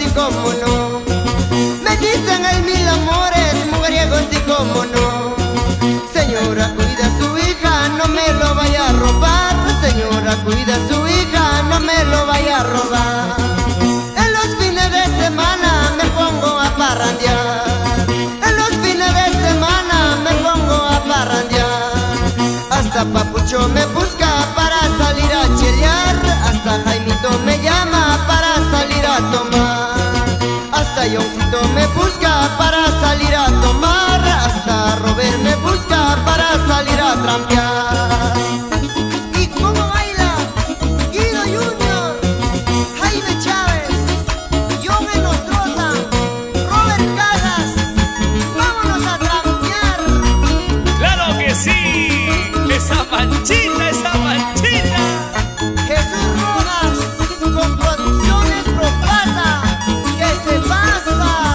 cómo no. Me dicen el mil amores, mujeriego, sí, cómo no. Señora, cuida a su hija, no me lo vaya a robar. Señora, cuida a su hija, no me lo vaya a robar. En los fines de semana me pongo a parrandear. En los fines de semana me pongo a parrandear. Hasta Papucho me busca para salir a chelear. Hasta Jaimito me llama para salir a tomar. Hasta Yoncito me busca para salir a tomar. Hasta Robert me busca para salir a trampear. ¿Y cómo baila Guido Junior, Jaime Chávez, John Enostroza, Robert Casas? Vámonos a trampear. ¡Claro que sí! ¡Esa manchita, esa manchita! Jesús Rojas con Producciones Propasa. ¿Qué se pasa?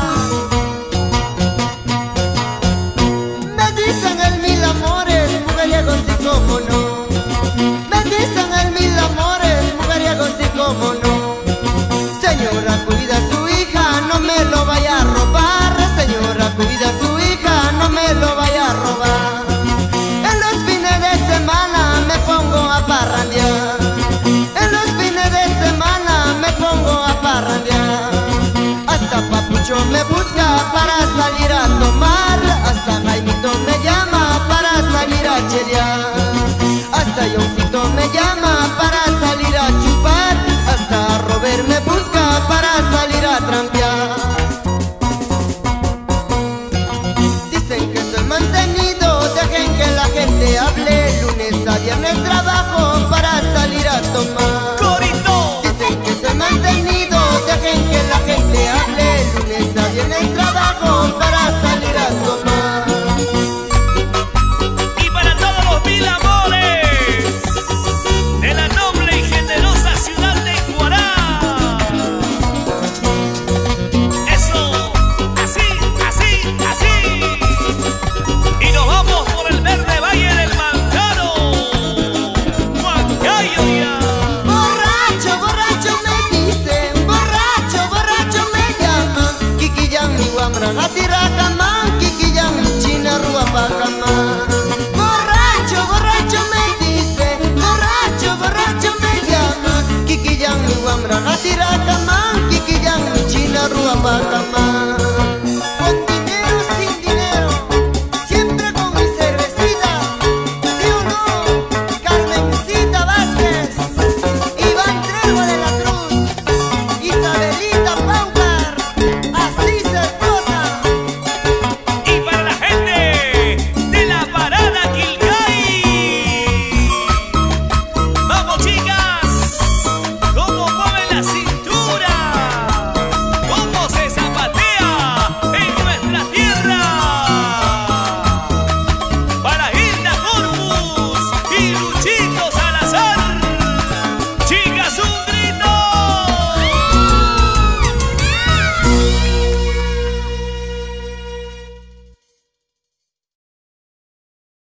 Me dicen el mil amores, mujeriegos, sí, cómo no. Me dicen el mil amores, mujeriegos, sí, cómo no. Señora, cuida a su hija, no me lo vaya a robar. Señora, cuida a su hija, no me lo vaya a robar. En los fines de semana me pongo a parrandear. En los fines de semana me pongo a parrandear. Hasta Papucho me busca para salir a tomar. Hasta Jaimito me llama para salir a chelear. Hasta Yoncito me llama para salir a chupar. Hasta Robert me busca para salir a trampear. Dicen que soy mantenido, dejen que la gente hable. Lunes a viernes trabajo para salir a tomar. ¡Corito! Dicen que soy mantenido, dejen que la gente hable. Lunes a viernes trabajo para salir a tomar. Y para todos los mil amores de la noble y generosa ciudad de Cuará. Eso, así, así, así. Y nos vamos por el verde valle del Mantaro. Huancayo ya. Borracho, borracho me dicen, borracho, borracho me llaman. Kikiyang mi wamran atirakamán, Kikiyang mi china ruapacamán. Borracho, borracho me dicen, borracho, borracho me llaman. Kikiyang mi wamran atirakamán, Kikiyang mi china ruapacamán.